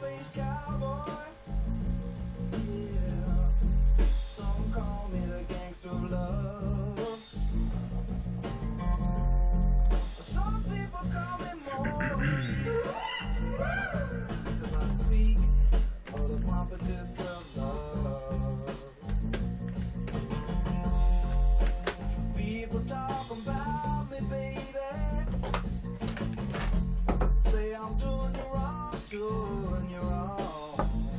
space cowboy. Yeah. Some call me the gangster of love. Some people call me Maurice. 'Cause I speak of the pompous of love. People talk about me, baby. Say I'm doing you wrong, doing you wrong.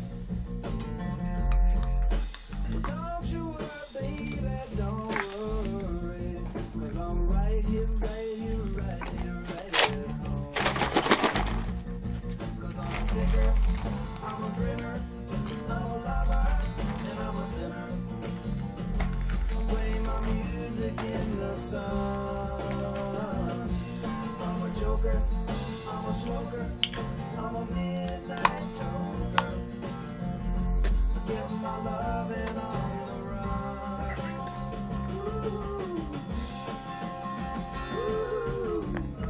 But don't you worry, baby, don't worry. 'Cause I'm right here, right here, right here, right here at home. 'Cause I'm a picker, I'm a grinner, I'm a lover, and I'm a sinner. Play my music in the sun. I'm a joker, I'm a smoker, I'm a midnight toker. Get my loving on the run. Ooh.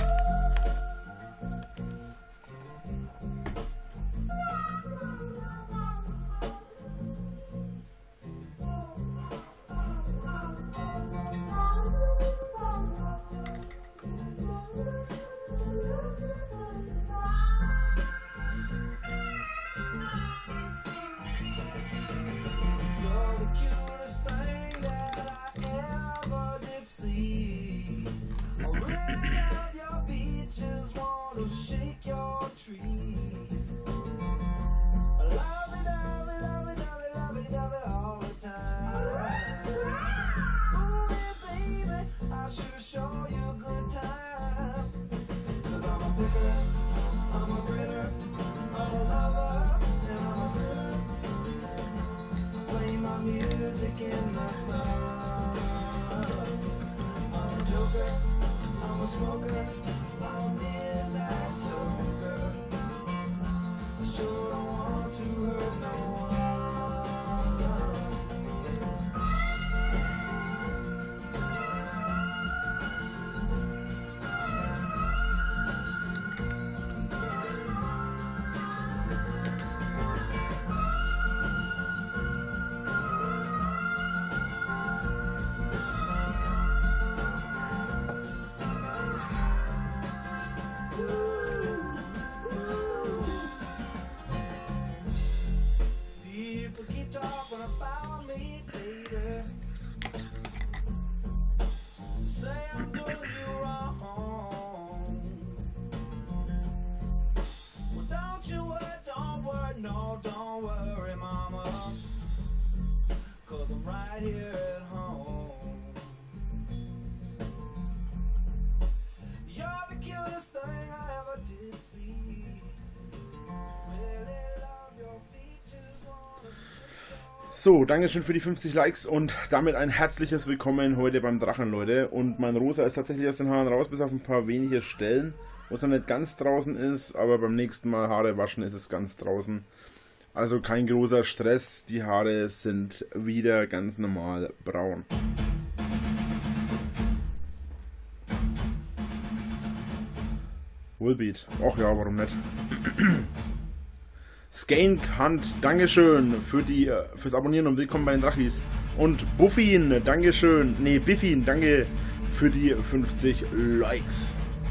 You're the cutest thing that I ever did see. I really love your beaches, wanna shake your tree. I love it, love it, love it, love it, love it, love it all the time. Ooh, yeah, baby, I should show you a good time. 'Cause I'm a picker, I'm a grinner, I'm a lover, and I'm a sinner. Play my music in the sun. I'm a joker, I'm a smoker, I'm a midnight toker. I sure don't want to hurt no one. People keep talking about me, baby. Say I'm doing you wrong. Well, don't you worry, no, don't worry, mama. 'Cause I'm right here at home. You're the cutest thing I ever did see. Really love your beaches, wanna So, Dankeschön für die 50 Likes und damit ein herzliches Willkommen heute beim Drachen, Leute. Und mein Rosa ist tatsächlich aus den Haaren raus, bis auf ein paar wenige Stellen, wo es noch nicht ganz draußen ist, aber beim nächsten Mal Haare waschen ist es ganz draußen. Also kein großer Stress, die Haare sind wieder ganz normal braun. Woolbeat, ach ja, warum nicht? Skank Hunt, Dankeschön fürs Abonnieren und willkommen bei den Drachis. Und Buffin, Dankeschön, nee, Biffin, danke für die 50 Likes.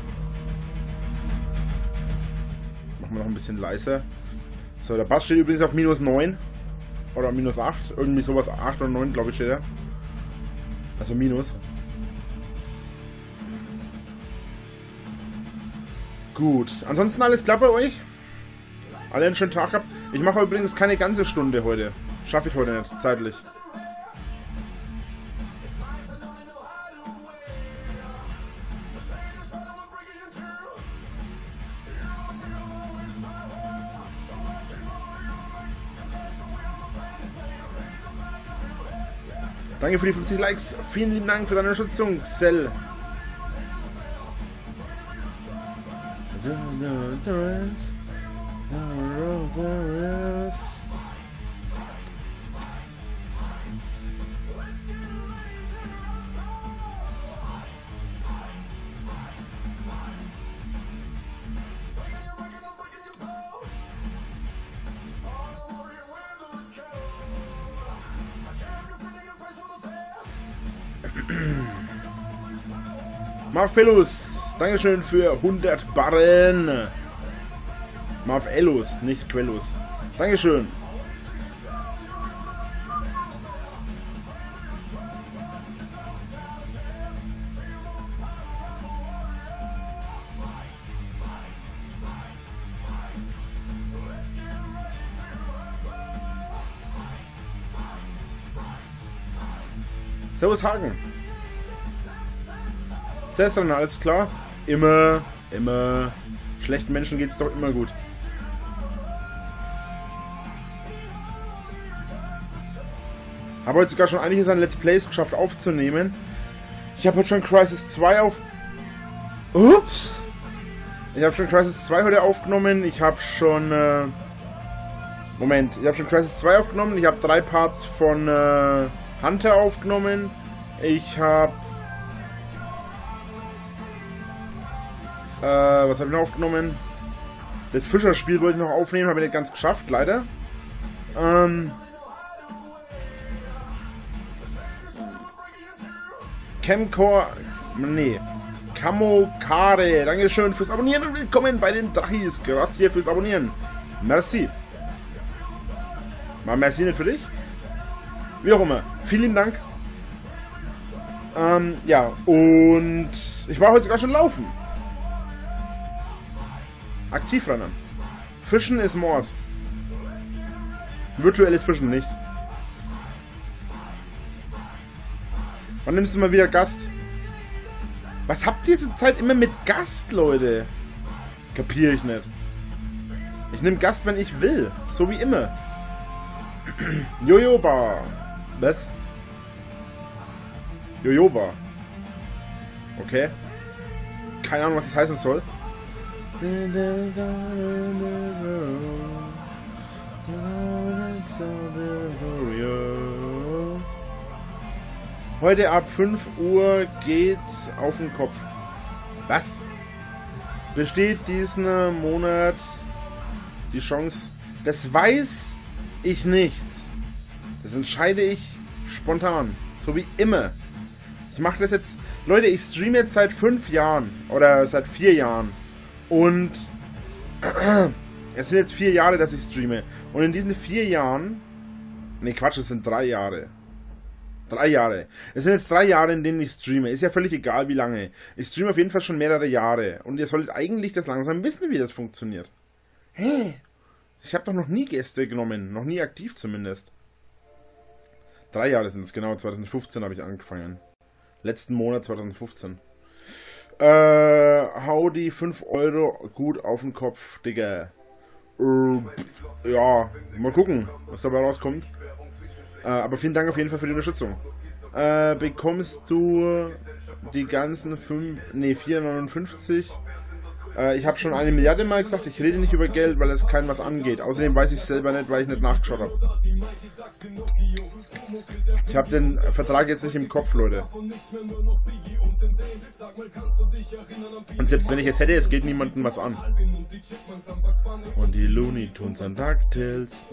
Machen wir noch ein bisschen leiser. So, der Bass steht übrigens auf -9 oder -8, irgendwie sowas, 8 oder 9, glaube ich, steht er. Also minus. Gut, ansonsten alles klar bei euch? Alle einen schönen Tag gehabt. Ich mache übrigens keine ganze Stunde heute. Schaffe ich heute nicht, zeitlich. Danke für die 50 Likes. Vielen lieben Dank für deine Unterstützung, Cell. Marvelous, Dankeschön für 100 Barren. Marvelous, nicht Quellus. Dankeschön. Servus Hagen. Cestron, alles klar? Immer. Schlechten Menschen geht's doch immer gut. Habe heute sogar schon einiges an Let's Plays geschafft aufzunehmen. Ich habe heute schon Crysis 2 auf... Ups! Ich habe schon Crysis 2 heute aufgenommen. Ich habe schon... Moment. Ich habe schon Crysis 2 aufgenommen. Ich habe 3 Parts von Hunter aufgenommen. Ich habe... was habe ich noch aufgenommen? Das Fischerspiel wollte ich noch aufnehmen. Habe ich nicht ganz geschafft, leider. Chemcore, nee, Kamokare, Dankeschön fürs Abonnieren und willkommen bei den Drachis. Grazie fürs Abonnieren. Merci. Mal merci nicht für dich? Wie auch immer. Vielen Dank. Ja, und ich war heute sogar schon laufen. Aktivrennen. Fischen ist Mord. Virtuelles Fischen nicht. Wann nimmst du mal wieder Gast? Was habt ihr zur Zeit immer mit Gast, Leute? Kapiere ich nicht. Ich nehme Gast, wenn ich will. So wie immer. Jojoba. Was? Jojoba. Okay. Keine Ahnung, was das heißen soll. Heute ab 5 Uhr geht's auf den Kopf. Was? Besteht diesen Monat die Chance? Das weiß ich nicht. Das entscheide ich spontan. So wie immer. Ich mache das jetzt... Leute, ich streame jetzt seit 5 Jahren. Oder seit 4 Jahren. Und... es sind jetzt 4 Jahre, dass ich streame. Und in diesen 4 Jahren... Ne, Quatsch, es sind 3 Jahre. 3 Jahre. Es sind jetzt 3 Jahre, in denen ich streame. Ist ja völlig egal, wie lange. Ich streame auf jeden Fall schon mehrere Jahre. Und ihr solltet eigentlich das langsam wissen, wie das funktioniert. Hä? Ich habe doch noch nie Gäste genommen. Noch nie aktiv zumindest. 3 Jahre sind es, genau. 2015 habe ich angefangen. Letzten Monat 2015. Hau die 5 Euro gut auf den Kopf, Digga. Ja, mal gucken, was dabei rauskommt. Aber vielen Dank auf jeden Fall für die Unterstützung. Bekommst du die ganzen 4,59? Ich habe schon 1 Milliarde mal gesagt, ich rede nicht über Geld, weil es keinem was angeht. Außerdem weiß ich selber nicht, weil ich nicht nachgeschaut habe. Ich habe den Vertrag jetzt nicht im Kopf, Leute. Und selbst wenn ich es hätte, es geht niemandem was an. Und die Looney Tunes und DuckTales.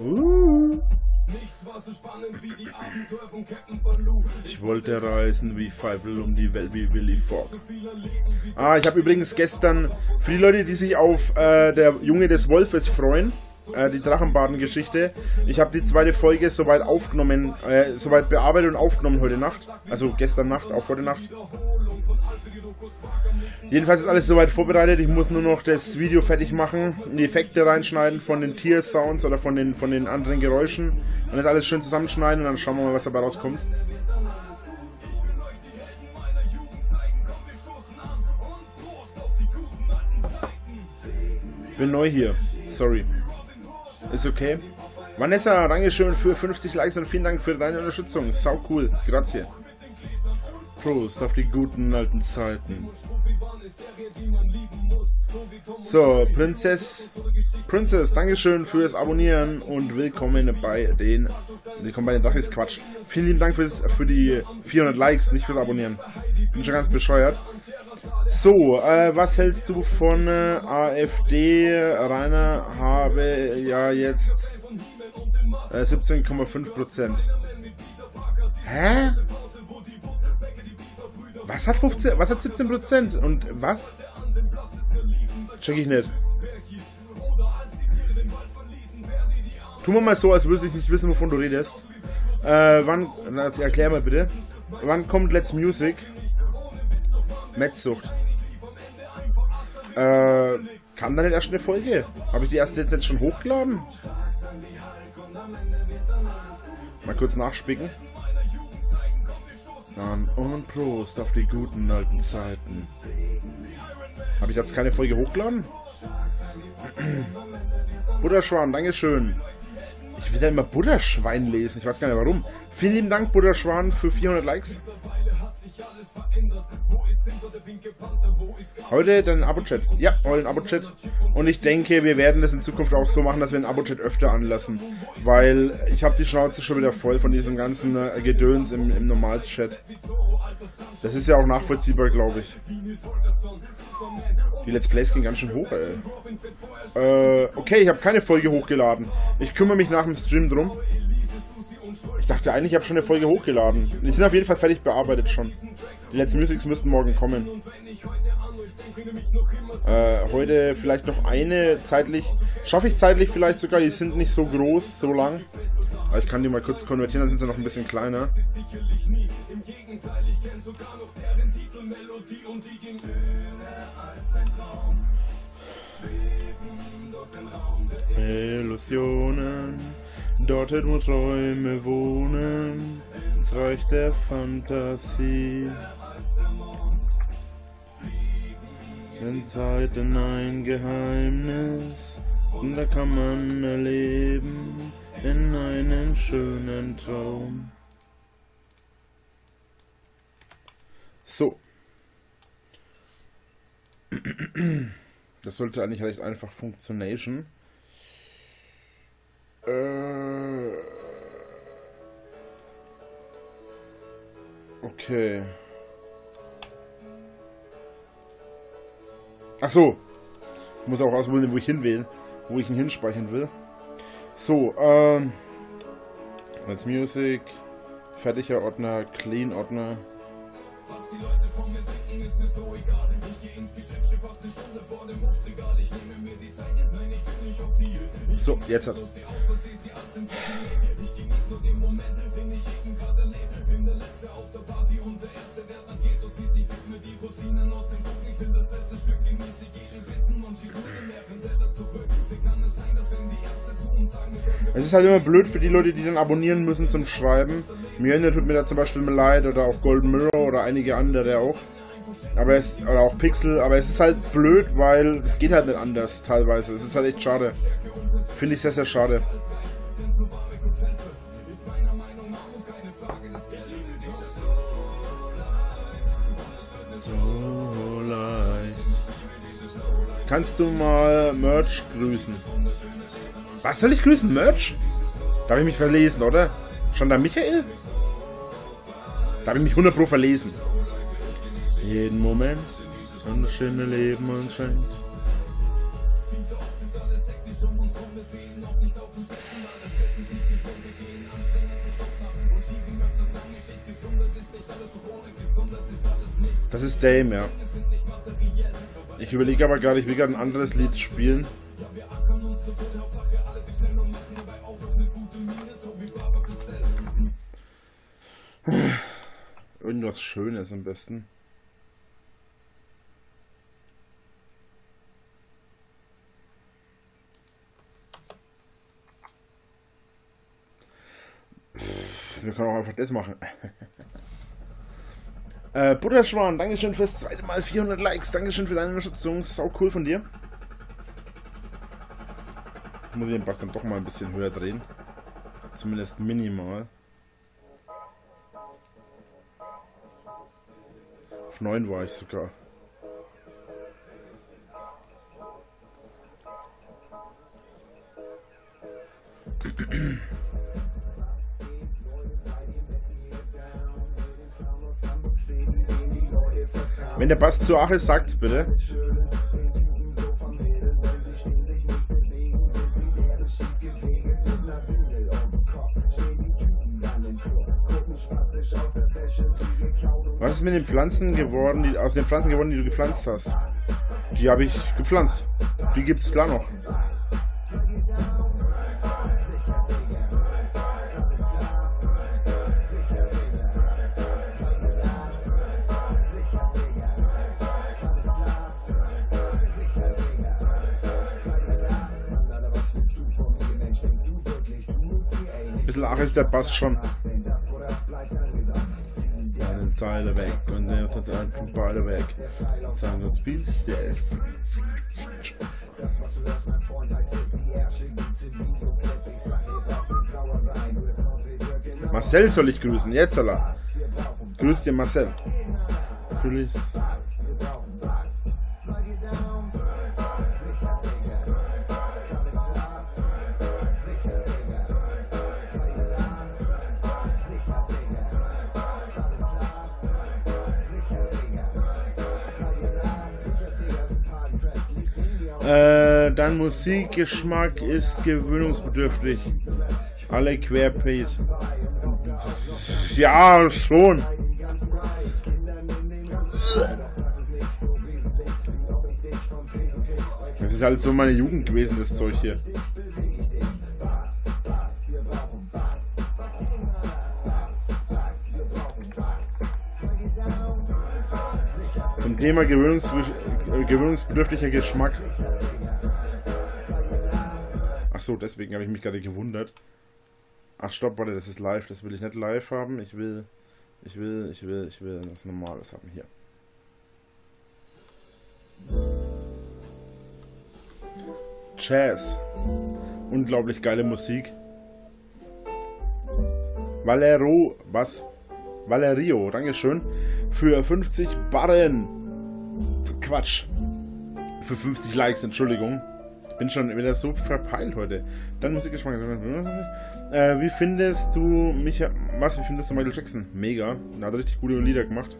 Ich wollte reisen wie Pfeifel um die Welt wie Willy Fogg. Ich habe übrigens gestern, für die Leute, die sich auf der Junge des Wolfes freuen, die Drachenbaden-Geschichte, ich habe die 2. Folge soweit aufgenommen, soweit bearbeitet und aufgenommen heute Nacht. Also gestern Nacht, auch heute Nacht. Jedenfalls ist alles soweit vorbereitet. Ich muss nur noch das Video fertig machen, die Effekte reinschneiden von den Tier-Sounds oder von den anderen Geräuschen und das alles schön zusammenschneiden und dann schauen wir mal, was dabei rauskommt. Ich bin neu hier. Sorry. Ist okay. Vanessa, Dankeschön für 50 Likes und vielen Dank für deine Unterstützung. Sau cool. Grazie. Prost auf die guten alten Zeiten. So, Princess, Dankeschön fürs Abonnieren und willkommen bei den Drachis. Quatsch. Vielen lieben Dank für die 400 Likes, nicht fürs Abonnieren. Bin schon ganz bescheuert. So, was hältst du von AfD? Rainer habe ja jetzt 17,5%. Hä? Was hat 15, was hat 17% und was? Check ich nicht. Tu mal so, als würde ich nicht wissen, wovon du redest. Wann, erklär mal bitte. Wann kommt Let's Music? Metzsucht. Kam da nicht erst eine Folge? Habe ich die erste jetzt schon hochgeladen? Mal kurz nachspicken. Dann und Prost auf die guten alten Zeiten. Habe ich jetzt keine Folge hochgeladen? Butterschwan, dankeschön. Ich will ja immer Butterschwein lesen, ich weiß gar nicht warum. Vielen lieben Dank, Butterschwan, für 400 Likes. Heute den Abo-Chat. Ja, heute den Abo-Chat. Und ich denke, wir werden das in Zukunft auch so machen, dass wir den Abo-Chat öfter anlassen. Weil ich habe die Schnauze schon wieder voll von diesem ganzen Gedöns im Normal-Chat. Das ist ja auch nachvollziehbar, glaube ich. Die Let's Plays gehen ganz schön hoch, ey. Okay, ich habe keine Folge hochgeladen. Ich kümmere mich nach dem Stream drum. Ich dachte eigentlich, ich habe schon eine Folge hochgeladen. Die sind auf jeden Fall fertig bearbeitet schon. Die Let's Musics müssten morgen kommen. Heute vielleicht noch eine zeitlich. Schaffe ich zeitlich vielleicht sogar, die sind nicht so groß, so lang. Aber ich kann die mal kurz konvertieren, dann sind sie noch ein bisschen kleiner. Illusionen, dort wo Träume wohnen, ins Reich der Fantasie. In Zeiten ein Geheimnis, und da kann man erleben, in einem schönen Traum. So. Das sollte eigentlich recht einfach funktionieren. Okay. Ach so. Ich muss auch auswählen, wo ich hinwählen, wo ich ihn hinspeichern will. So, Let's Music, fertiger Ordner, Clean Ordner. Was die Leute von mir denken, ist mir so egal. Ich gehe ins Geschäft, schon fast eine Stunde vor dem Hochregal. Ich nehme mir die Zeit, nein, ich bin nicht auf die. So, jetzt hat. Ich genieße nur den Moment, den ich eben gerade erlebe. Bin der Letzte auf der Party und der Erste, der dann geht. Du siehst, ich geb mir die Rosinen aus dem Kuchen. Ich will das beste Stück, genieße jeden Bissen und schieb mir den leeren Teller zurück. Wie kann es sein, dass wenn die Ärzte zu uns sagen, es ist halt immer blöd für die Leute, die dann abonnieren müssen zum Schreiben. Mirne tut mir da zum Beispiel leid oder auch Golden Mirror oder einige andere auch. Aber es, oder auch Pixel, aber es ist halt blöd, weil es geht halt nicht anders teilweise. Es ist halt echt schade. Finde ich sehr, sehr schade. So leicht. Kannst du mal Merch grüßen? Was soll ich grüßen? Merch? Da habe ich mich verlesen, oder? Schon da Michael? Da habe ich mich 100% verlesen. Jeden Moment und das schöne Leben uns schenkt. Das ist Dame, ja. Ich überlege aber gerade, ich will gerade ein anderes Lied spielen. Irgendwas Schönes am besten. Wir können auch einfach das machen. Butterschwan, Dankeschön fürs zweite Mal 400 Likes. Dankeschön für deine Unterstützung. Sau cool von dir. Muss ich den Bass dann doch mal ein bisschen höher drehen. Zumindest minimal. Auf 9 war ich sogar. Wenn der Bass zu ach ist, sagt's bitte. Was ist mit den Pflanzen geworden, die aus den Pflanzen geworden, die du gepflanzt hast? Die habe ich gepflanzt. Die gibt es klar noch. Ein bisschen ach ist der Bass schon. Eine Zeile weg und dann sind einfach beide weg. Sagen wir, spielst du es? Marcel soll ich grüßen, jetzt soll er. Grüß dir Marcel. Natürlich. Dein Musikgeschmack ist gewöhnungsbedürftig. Alle querbeet. Ja, schon. Das ist halt so meine Jugend gewesen, das Zeug hier. Zum Thema gewöhnungsbedürftiger Geschmack. Ach so, deswegen habe ich mich gerade gewundert. Ach stopp, warte, das ist live. Das will ich nicht live haben. Ich will was Normales haben hier. Jazz. Unglaublich geile Musik. Valerio, dankeschön. Für 50 Barren. Quatsch. Für 50 Likes, Entschuldigung. Ich bin schon wieder so verpeilt heute. Dann Musikgeschmack. Wie findest du Michael Jackson? Mega. Er hat richtig gute Lieder gemacht.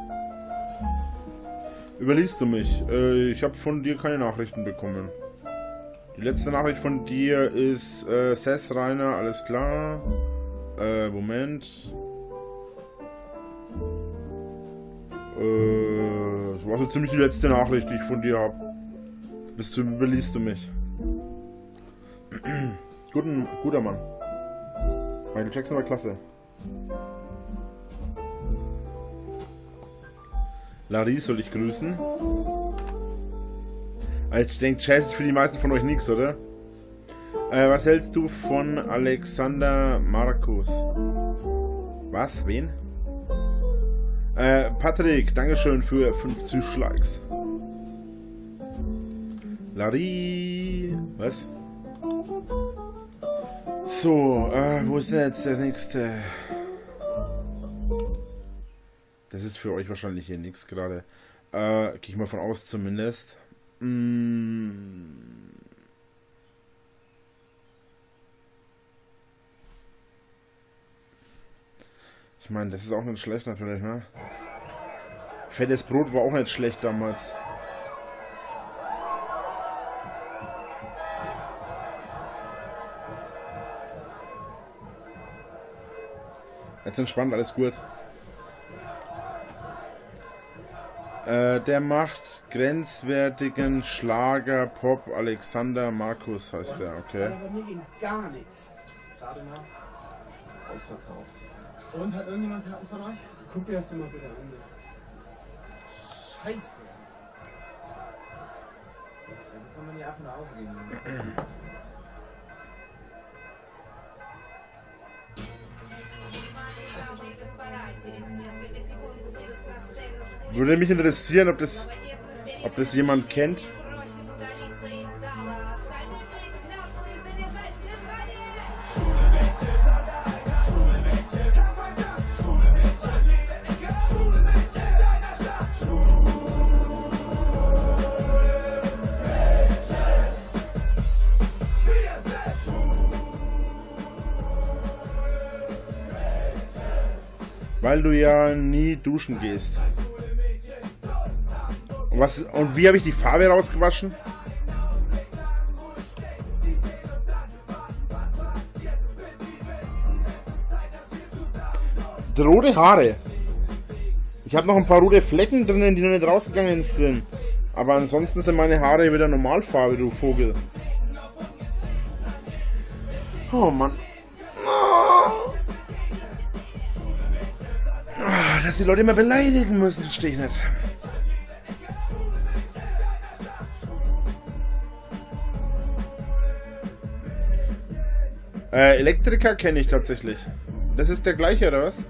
Überliest du mich? Ich habe von dir keine Nachrichten bekommen. Die letzte Nachricht von dir ist Sess Rainer, alles klar. Moment. Das war so ziemlich die letzte Nachricht, die ich von dir habe. Überliest du mich. Guter Mann. Michael Jackson war klasse. Larry soll ich grüßen. Ich denke, Jazz ist für die meisten von euch nichts, oder? Was hältst du von Alexander Markus? Was? Wen? Patrick, dankeschön für 50 Likes. Larry. Was? So, wo ist denn jetzt das nächste? Das ist für euch wahrscheinlich hier nichts gerade. Gehe ich mal von aus zumindest. Ich meine, das ist auch nicht schlecht natürlich, ne? Fettes Brot war auch nicht schlecht damals. Jetzt entspannt, alles gut. Der macht grenzwertigen Schlager, Pop, Alexander Markus heißt der, okay. Bei mir ging gar nichts. Gerade mal ausverkauft. Und hat irgendjemand Karten von euch? Guck dir das doch mal bitte an. Scheiße. Also kann man die einfach nach Hause gehen. Würde mich interessieren, ob das jemand kennt. Weil du ja nie duschen gehst. Und wie habe ich die Farbe rausgewaschen? Rote Haare. Ich habe noch ein paar rote Flecken drinnen, die noch nicht rausgegangen sind. Aber ansonsten sind meine Haare wieder Normalfarbe, du Vogel. Oh Mann. Dass die Leute immer beleidigen müssen, verstehe ich nicht. Elektriker kenne ich tatsächlich. Das ist der gleiche, oder was?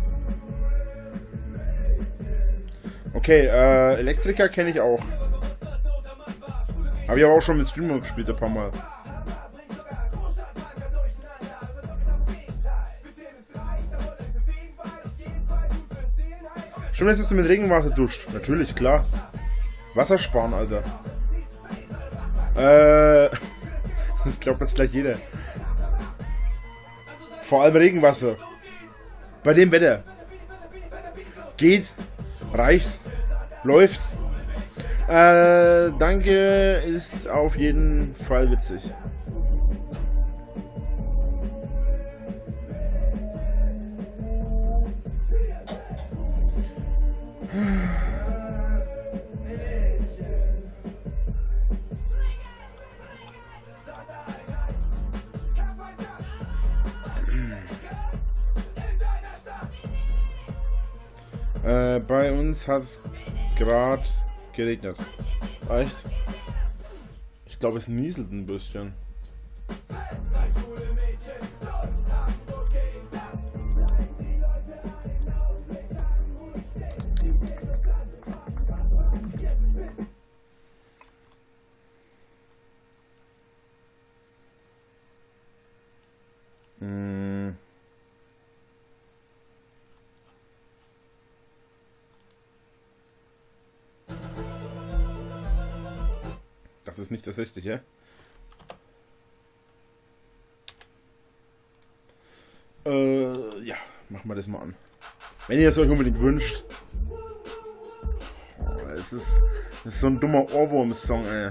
Okay, Elektriker kenne ich auch. Habe ich aber auch schon mit Streamer gespielt, ein paar Mal. Stimmt, jetzt, dass du mit Regenwasser duscht. Natürlich, klar. Wasser sparen, Alter. Das glaubt jetzt gleich jeder. Vor allem Regenwasser. Bei dem Wetter. Geht. Reicht. Läuft. Danke, ist auf jeden Fall witzig. Bei uns hat es gerade geregnet. Echt? Ich glaube, es nieselt ein bisschen. Das ist nicht das Richtige. Ja, machen wir das mal an. Wenn ihr es euch unbedingt wünscht. Oh, das ist so ein dummer Ohrwurm-Song, ey.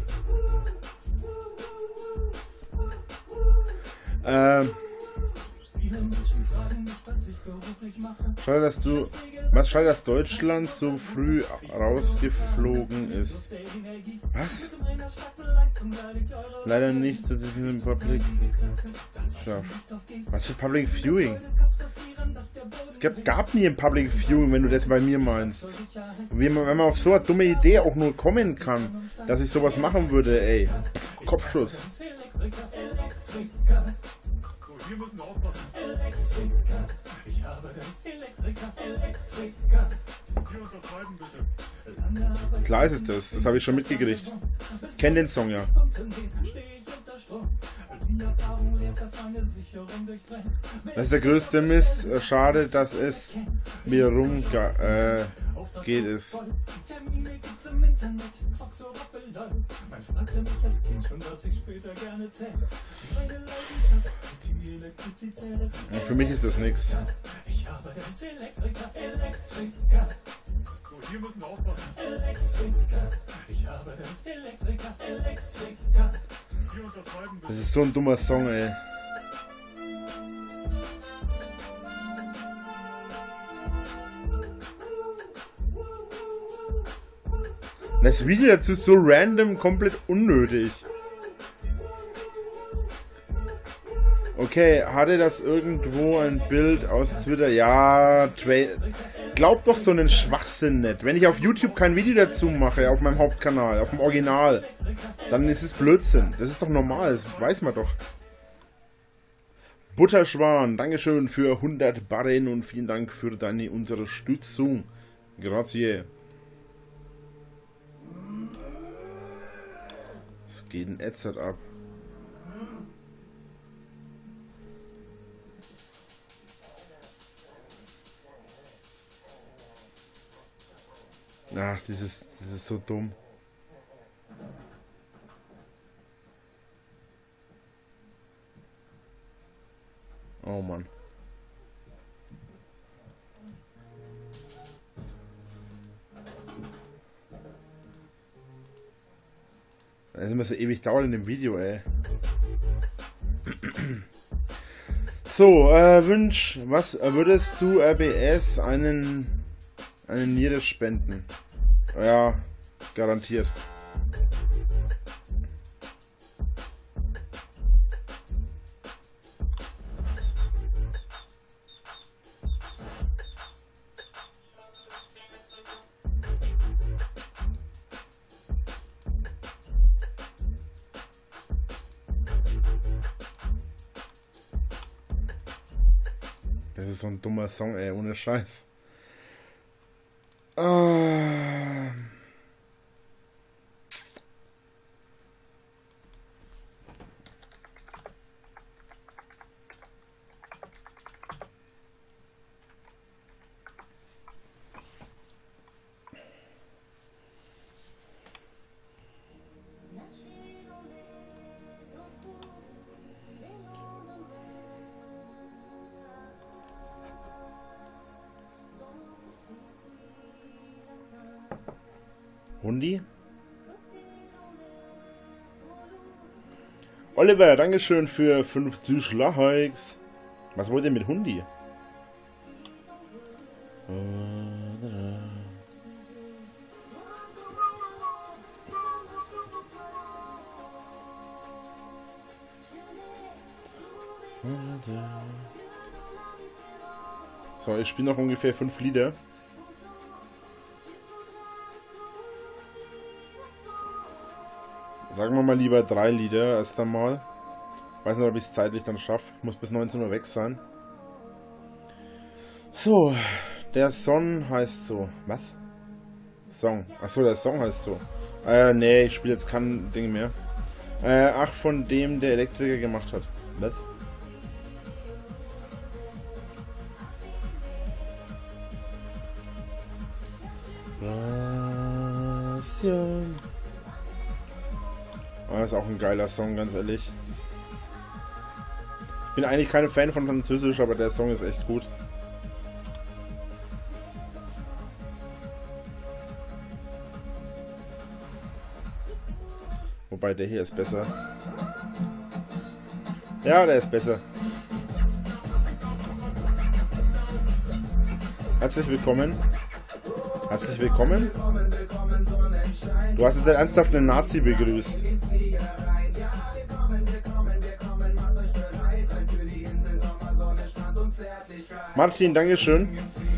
Schade, dass Deutschland so früh rausgeflogen ist. Was? Leider nicht zu diesem Public. Ja. Was für Public Viewing? Es gab nie ein Public Viewing, wenn du das bei mir meinst. Wenn man auf so eine dumme Idee auch nur kommen kann, dass ich sowas machen würde, ey. Kopfschuss. Wir müssen aufpassen. Elektriker, ich habe das Elektriker. Hier unterschreiben bitte. Klar ist es das, das habe ich schon mitgekriegt. Kenn den Song ja. Das ist der größte Mist. Schade, dass es mir geht ist. Ja, für mich ist das nichts. Ich habe das Elektriker. So, hier müssen wir aufpassen. Elektriker. Ich habe das Elektriker. Hier unterschreiben bitte. Das ist so ein dummer Song, ey. Das Video dazu ist so random, komplett unnötig. Okay, hatte das irgendwo ein Bild aus Twitter? Ja, glaub doch so einen Schwachsinn nicht. Wenn ich auf YouTube kein Video dazu mache, auf meinem Hauptkanal, auf dem Original, dann ist es Blödsinn. Das ist doch normal, das weiß man doch. Butterschwan, Dankeschön für 100 Barren und vielen Dank für deine Unterstützung. Grazie. Was geht denn jetzt ab? Ach, das ist so dumm. Oh Mann. Das ist immer so ewig dauern in dem Video, ey. So, was würdest du RBS einen Eine Niere spenden. Ja, garantiert. Das ist so ein dummer Song, ey, ohne Scheiß. Hundi? Oliver, Dankeschön für 50 Likes. Was wollt ihr mit Hundi? So, ich spiele noch ungefähr 5 Lieder. Sagen wir mal lieber 3 Lieder erst einmal. Weiß nicht, ob ich es zeitlich dann schaffe. Ich muss bis 19 Uhr weg sein. So, der Song heißt so. Was? Song. Achso, der Song heißt so. Nee, ich spiele jetzt kein Ding mehr. Ach, von dem der Elektriker gemacht hat. Was? Das ist auch ein geiler Song, ganz ehrlich. Ich bin eigentlich kein Fan von Französisch, aber der Song ist echt gut. Wobei der hier ist besser. Ja, der ist besser. Herzlich willkommen. Herzlich willkommen. Du hast jetzt ernsthaft einen Nazi begrüßt. Martin, Dankeschön.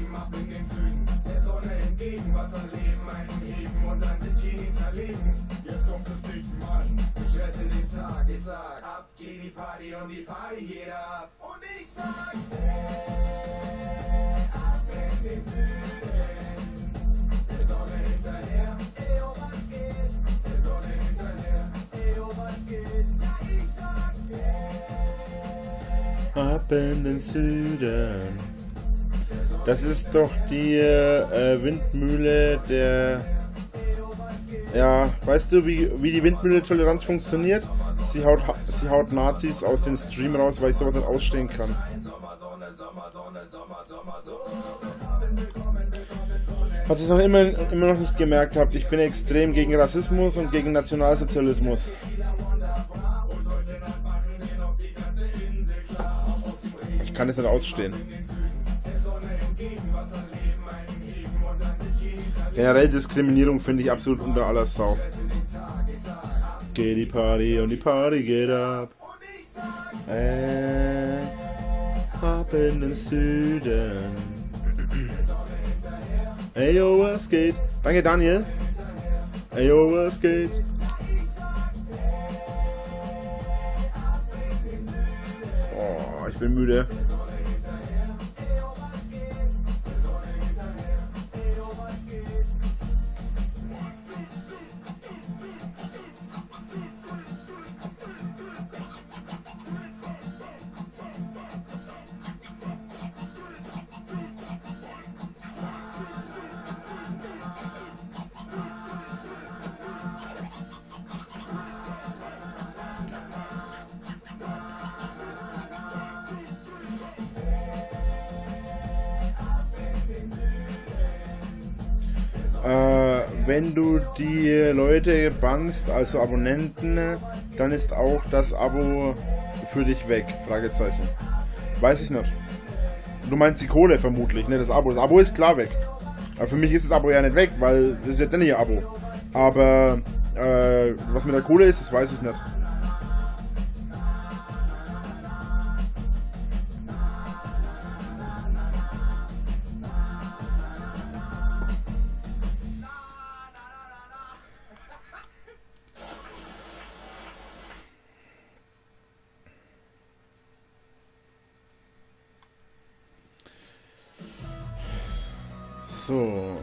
Ab in den Süden. Das ist doch die Windmühle der... Ja, weißt du, wie die Windmühle-Toleranz funktioniert? Sie haut Nazis aus dem Stream raus, weil ich sowas nicht ausstehen kann. Was ich noch immer noch nicht gemerkt habt, ich bin extrem gegen Rassismus und gegen Nationalsozialismus. Ich kann es nicht ausstehen. Generell Diskriminierung finde ich absolut unter aller Sau. Geht die Party und die Party geht ab. Ab in den Süden. Ey yo, was geht? Danke Daniel. Ey yo, was geht? Oh, ich bin müde. Wenn du die Leute bannst, also Abonnenten, dann ist auch das Abo für dich weg? Fragezeichen. Weiß ich nicht. Du meinst die Kohle vermutlich, ne? Das Abo. Das Abo ist klar weg. Aber für mich ist das Abo ja nicht weg, weil das ist ja dann ihr Abo. Aber was mit der Kohle ist, das weiß ich nicht. So,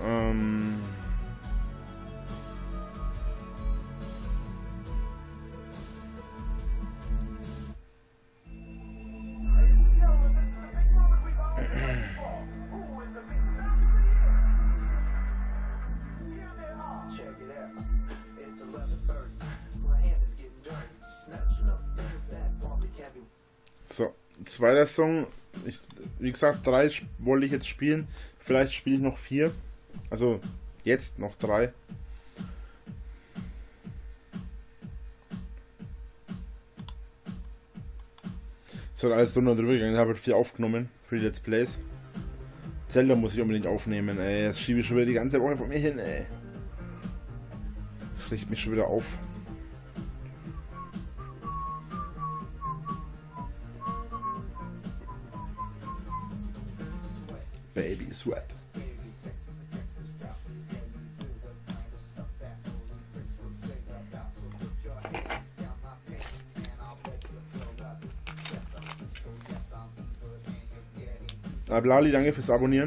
Check it out. It's 11:30. My hand is getting dirty. Snatching up things that probably can't be. so, zweiter Song. Wie gesagt, 3 wollte ich jetzt spielen. Vielleicht spiele ich noch 4. Also jetzt noch 3. Es hat alles drunter und drüber gegangen. Ich habe 4 aufgenommen für die Let's Plays. Zelda muss ich unbedingt aufnehmen, ey. Das schiebe ich schon wieder die ganze Woche von mir hin, ey. Das riecht mich schon wieder auf. Baby Sweat. Blali, danke fürs Abonnieren.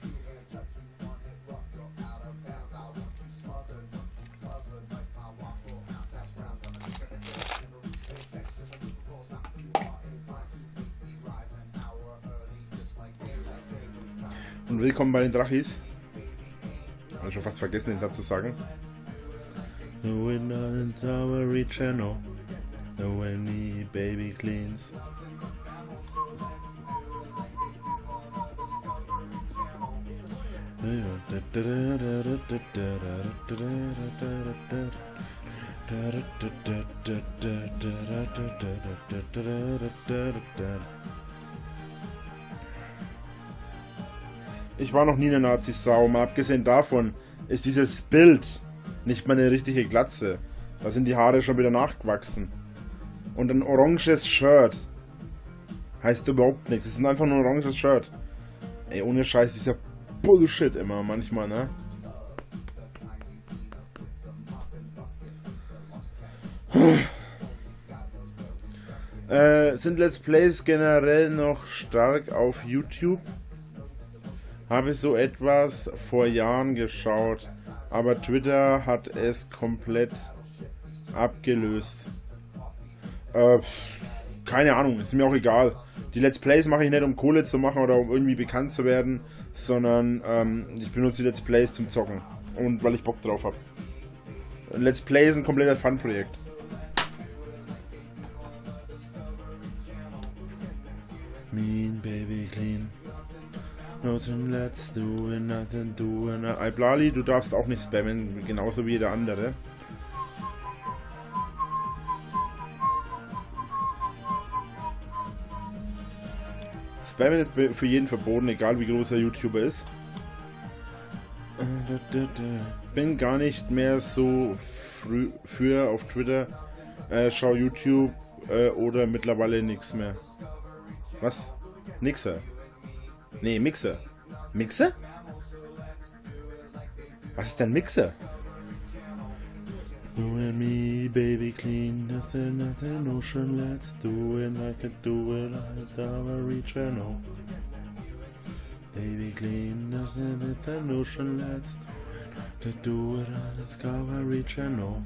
Und willkommen bei den Drachis. Ich habe schon fast vergessen, den Satz zu sagen. The window in our channel. The way me baby cleans. Ich war noch nie eine Nazi-Sau, mal abgesehen davon ist dieses Bild nicht mal eine richtige Glatze. Da sind die Haare schon wieder nachgewachsen. Und ein oranges Shirt heißt überhaupt nichts. Es ist einfach nur ein oranges Shirt. Ey, ohne Scheiß, dieser Bullshit immer manchmal, ne? Sind Let's Plays generell noch stark auf YouTube? Habe ich so etwas vor Jahren geschaut, aber Twitter hat es komplett abgelöst. Keine Ahnung, ist mir auch egal. Die Let's Plays mache ich nicht, um Kohle zu machen oder um irgendwie bekannt zu werden, sondern ich benutze die Let's Plays zum Zocken und weil ich Bock drauf habe. Let's Play ist ein komplettes Fun-Projekt. Mean baby clean. Nothing let's do it, nothing doing. Blali, du darfst auch nicht spammen, genauso wie jeder andere. Spammen ist für jeden verboten, egal wie groß der YouTuber ist. Bin gar nicht mehr so früher auf Twitter. Schau YouTube oder mittlerweile nichts mehr. Was? Nixer? Nee, Mixer. Mixer? Was ist denn Mixer? You and me, baby, clean, nothing, ocean, let's do it, I can do it, it's our channel. Baby, clean, nothing, ocean, let's do it, it's our channel.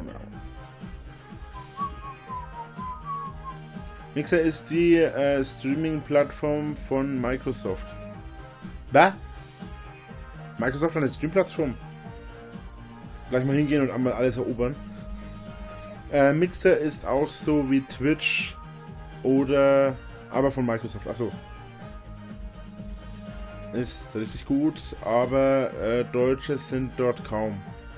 Mixer ist die Streaming-Plattform von Microsoft. Was? Microsoft hat eine Stream-Plattform? Gleich mal hingehen und einmal alles erobern. Mixer ist auch so wie Twitch oder aber von Microsoft. Achso. Ist richtig gut, aber Deutsche sind dort kaum.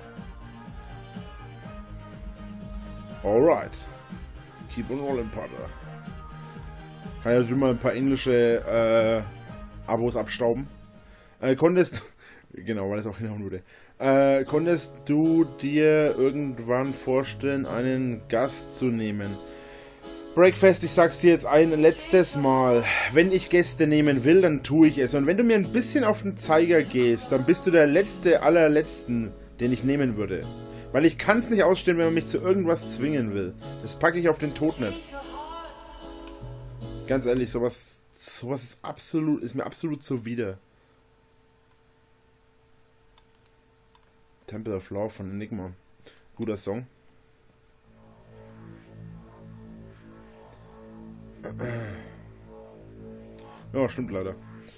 Alright. Keep on rolling, Partner. Kann ja drüben mal ein paar englische Abos abstauben. Konntest Genau, weil es auch hinhauen würde. Konntest du dir irgendwann vorstellen, einen Gast zu nehmen? Breakfast, ich sag's dir jetzt ein letztes Mal. Wenn ich Gäste nehmen will, dann tue ich es. Und wenn du mir ein bisschen auf den Zeiger gehst, dann bist du der letzte allerletzten, den ich nehmen würde. Weil ich kann es nicht ausstehen, wenn man mich zu irgendwas zwingen will. Das packe ich auf den Tod nicht. Ganz ehrlich, sowas ist mir absolut zuwider. Temple of Love von Enigma. Guter Song. Ja, stimmt leider.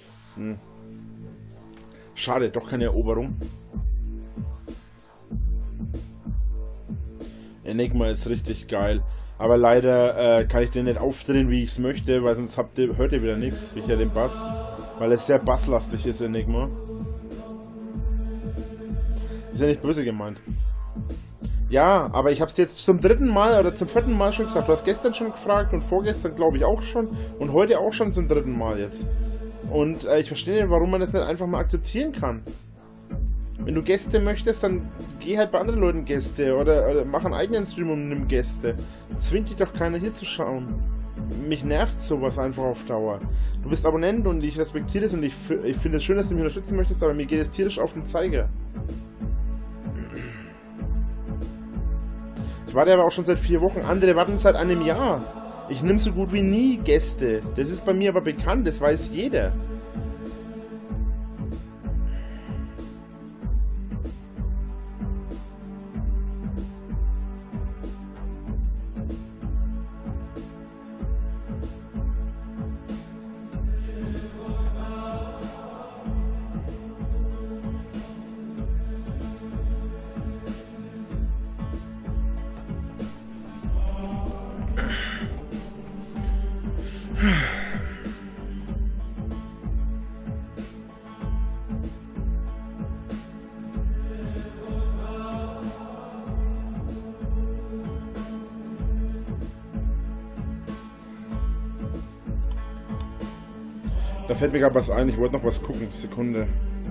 Schade, doch keine Eroberung. Enigma ist richtig geil. Aber leider kann ich den nicht aufdrehen, wie ich es möchte, weil sonst hört ihr wieder nichts. Ich höre den Bass. Weil es sehr basslastig ist, Enigma. Ist ja nicht böse gemeint. Ja, aber ich habe es jetzt zum 3. Mal oder zum 4. Mal schon gesagt. Du hast gestern schon gefragt und vorgestern glaube ich auch schon. Und heute auch schon zum 3. Mal jetzt. Und ich verstehe nicht, warum man das nicht einfach mal akzeptieren kann. Wenn du Gäste möchtest, dann geh halt bei anderen Leuten Gäste oder mach einen eigenen Stream und nimm Gäste. Zwingt dich doch keiner hier zu schauen. Mich nervt sowas einfach auf Dauer. Du bist Abonnent und ich respektiere das und ich finde es schön, dass du mich unterstützen möchtest, aber mir geht es tierisch auf den Zeiger. Ich warte aber auch schon seit 4 Wochen. Andere warten seit einem Jahr. Ich nehme so gut wie nie Gäste. Das ist bei mir aber bekannt, das weiß jeder. Da fällt mir gerade was ein, ich wollte noch was gucken. Sekunde.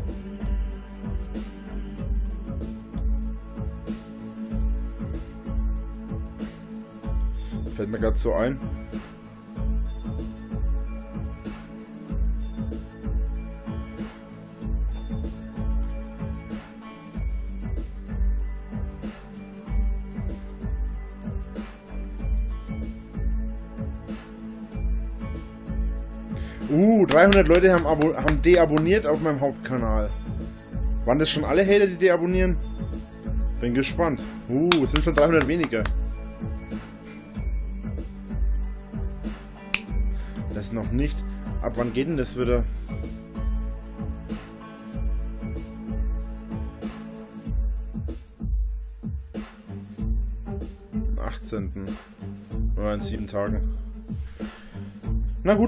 Fällt mir gerade so ein. 300 Leute haben deabonniert auf meinem Hauptkanal. Waren das schon alle Hater, die deabonnieren? Bin gespannt. Es sind schon 300 weniger. Das noch nicht. Ab wann geht denn das wieder? Am 18. Oder in 7 Tagen. Na gut.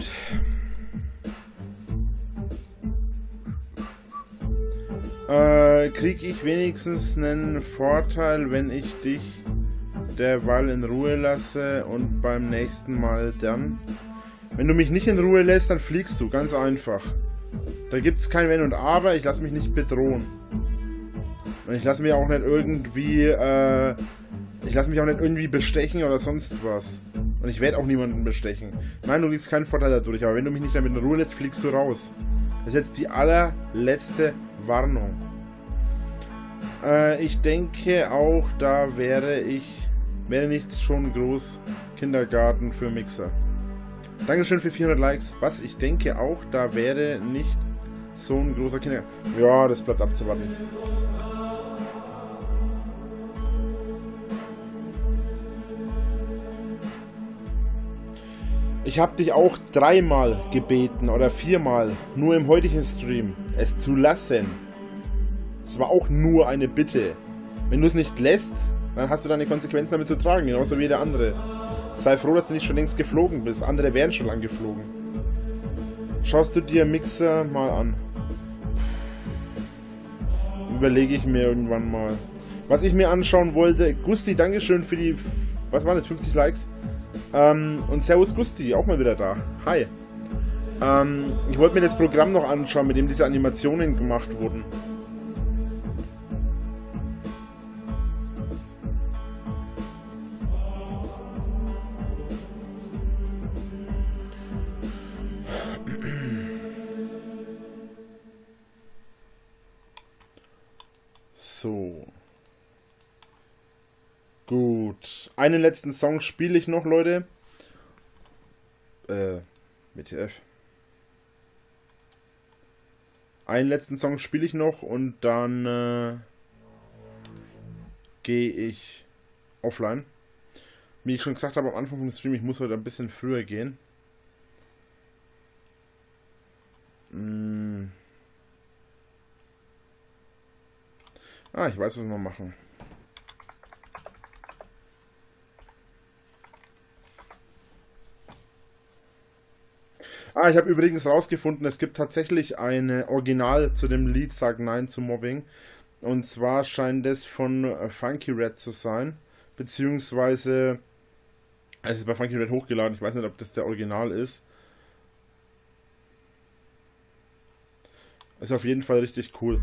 Krieg ich wenigstens einen Vorteil, wenn ich dich derweil in Ruhe lasse und beim nächsten Mal dann? Wenn du mich nicht in Ruhe lässt, dann fliegst du, ganz einfach. Da gibt es kein Wenn und Aber, ich lasse mich nicht bedrohen. Und ich lasse mich auch nicht irgendwie, bestechen oder sonst was. Und ich werde auch niemanden bestechen. Nein, du kriegst keinen Vorteil dadurch, aber wenn du mich nicht damit in Ruhe lässt, fliegst du raus. Das ist jetzt die allerletzte Warnung. Ich denke auch, da wäre nicht schon groß Kindergarten für Mixer. Dankeschön für 400 Likes. Was? Ich denke auch, da wäre nicht so ein großer Kindergarten. Ja, das bleibt abzuwarten. Ich habe dich auch 3-mal gebeten oder 4-mal, nur im heutigen Stream, es zu lassen. Es war auch nur eine Bitte. Wenn du es nicht lässt, dann hast du deine Konsequenzen damit zu tragen, genauso wie jeder andere. Sei froh, dass du nicht schon längst geflogen bist. Andere wären schon lang geflogen. Schaust du dir Mixer mal an? Überlege ich mir irgendwann mal. Was ich mir anschauen wollte, Gusti, Dankeschön für die, was waren das, 50 Likes? Und Servus Gusti, auch mal wieder da. Hi. Ich wollte mir das Programm noch anschauen, mit dem diese Animationen gemacht wurden. So. Gut. Einen letzten Song spiele ich noch, Leute. WTF. Einen letzten Song spiele ich noch und dann gehe ich offline. Wie ich schon gesagt habe am Anfang vom Stream, ich muss heute ein bisschen früher gehen. Ich weiß, was wir machen. Ich habe übrigens rausgefunden, es gibt tatsächlich ein Original zu dem Lied Sag Nein zu Mobbing. Und zwar scheint es von Funky Red zu sein. Beziehungsweise, es ist bei Funky Red hochgeladen, ich weiß nicht, ob das der Original ist. Ist auf jeden Fall richtig cool.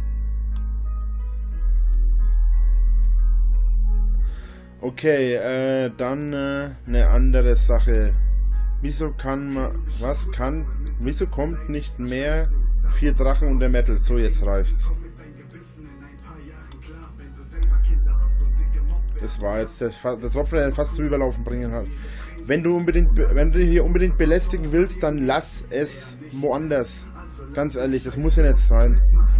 Okay, dann eine andere Sache. Wieso wieso kommt nicht mehr 4 Drachen und der Metal? So, jetzt reicht's. Das war jetzt der Tropfen, der fast zum Überlaufen bringen hat. Wenn du hier unbedingt belästigen willst, dann lass es woanders. Ganz ehrlich, das muss ja nicht sein.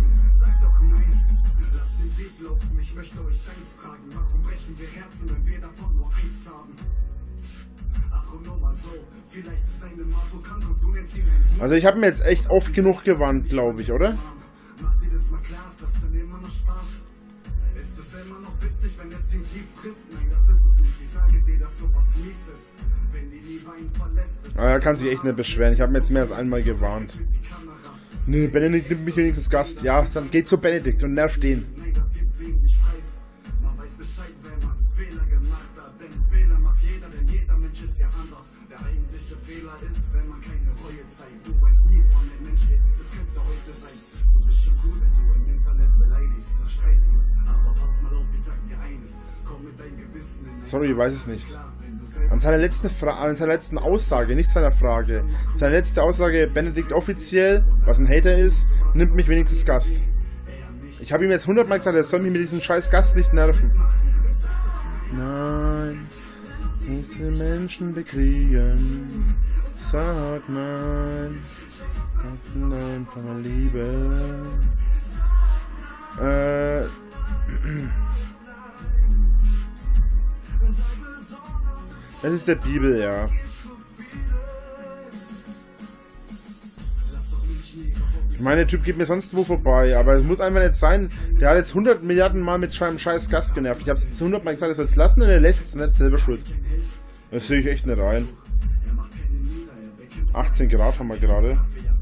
Also ich habe mir jetzt echt oft genug gewarnt, glaube ich, oder? Er kann sich echt nicht beschweren. Ich habe mir jetzt mehr als einmal gewarnt. Nee, Benedikt nimmt mich wenigstens Gast. Ja, dann geht zu Benedikt und nervt den. Sorry, ich weiß es nicht. An seiner letzten Aussage, nicht seiner Frage. Seine letzte Aussage, Benedikt offiziell, was ein Hater ist, nimmt mich wenigstens Gast. Ich habe ihm jetzt 100-mal gesagt, er soll mich mit diesem scheiß Gast nicht nerven. Nein, nicht die Menschen bekriegen. Sag nein, nein, von der Liebe. Das ist der Bibel, ja. Ich meine, der Typ geht mir sonst wo vorbei, aber es muss einfach nicht sein. Der hat jetzt 100 Milliarden Mal mit seinem scheiß Gast genervt. Ich habe es jetzt 100 Mal gesagt, er soll es lassen und er lässt es nicht selber schuld. Das sehe ich echt nicht rein. 18 Grad haben wir gerade.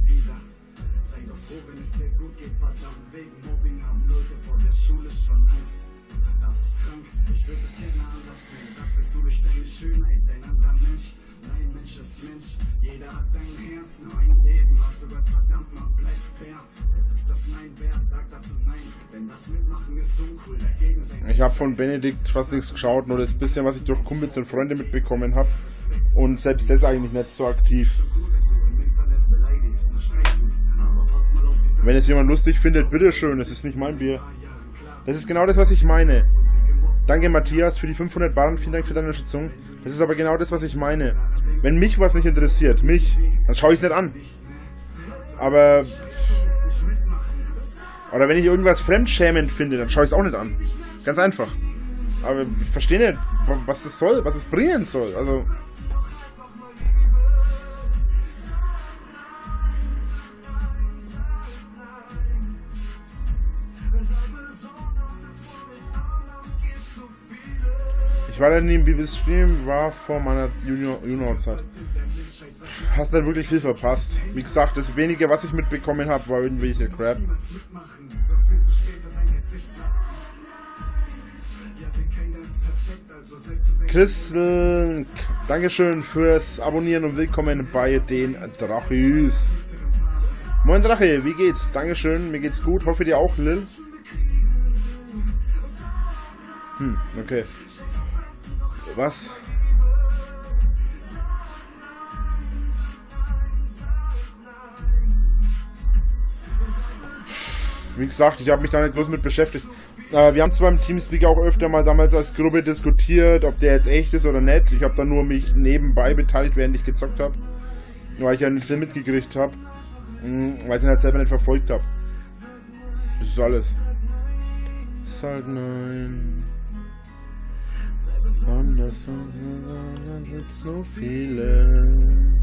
Ich habe von Benedikt fast nichts geschaut, nur das bisschen, was ich durch Kumpels und Freunde mitbekommen habe. Und selbst das eigentlich nicht so aktiv. Wenn es jemand lustig findet, bitteschön, das ist nicht mein Bier. Das ist genau das, was ich meine. Danke Matthias für die 500 Baren, vielen Dank für deine Unterstützung. Das ist aber genau das, was ich meine. Wenn mich was nicht interessiert, dann schaue ich es nicht an. Aber... Oder wenn ich irgendwas fremdschämend finde, dann schaue ich es auch nicht an. Ganz einfach. Aber ich verstehe nicht, was das soll, was es bringen soll. Also... Ich war dann im Bibelstream, war vor meiner Juniorzeit. Hast nicht wirklich viel verpasst. Wie gesagt, das wenige, was ich mitbekommen habe, war irgendwelche Crap. Christel, Dankeschön fürs Abonnieren und willkommen bei den Drachis. Moin Drache, wie geht's? Dankeschön, mir geht's gut, hoffe dir auch, Lil. Okay. Was? wie gesagt, ich habe mich da nicht groß mit beschäftigt. Wir haben zwar im Teamspeak auch öfter mal damals als Gruppe diskutiert, ob der jetzt echt ist oder nicht. Ich habe da nur mich nebenbei beteiligt, während ich gezockt habe. Weil ich ja nicht mitgekriegt habe. Weil ich ihn halt selber nicht verfolgt habe. Das ist alles. Salt 9. Anders gibt's so viele.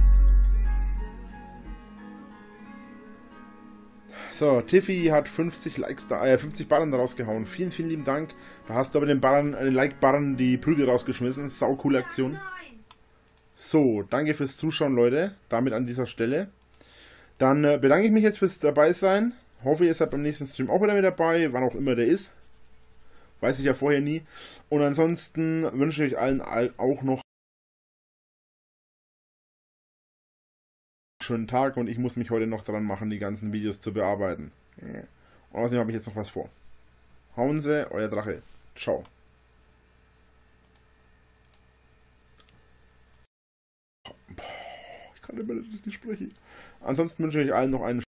So, Tiffy hat 50 Likes da, 50 Ballern da rausgehauen. Vielen, vielen lieben Dank. Da hast du aber den Like-Ballern die Prügel rausgeschmissen. Sau coole Aktion. So, danke fürs Zuschauen, Leute. Damit an dieser Stelle. Dann bedanke ich mich jetzt fürs Dabeisein. Hoffe, ihr seid beim nächsten Stream auch wieder mit dabei, wann auch immer der ist. Weiß ich ja vorher nie. Und ansonsten wünsche ich euch allen auch noch einen schönen Tag und ich muss mich heute noch dran machen, die ganzen Videos zu bearbeiten. Und außerdem habe ich jetzt noch was vor. Hauen Sie, euer Drache. Ciao. Ich kann nicht mehr, dass ich nicht spreche. Ansonsten wünsche ich euch allen noch einen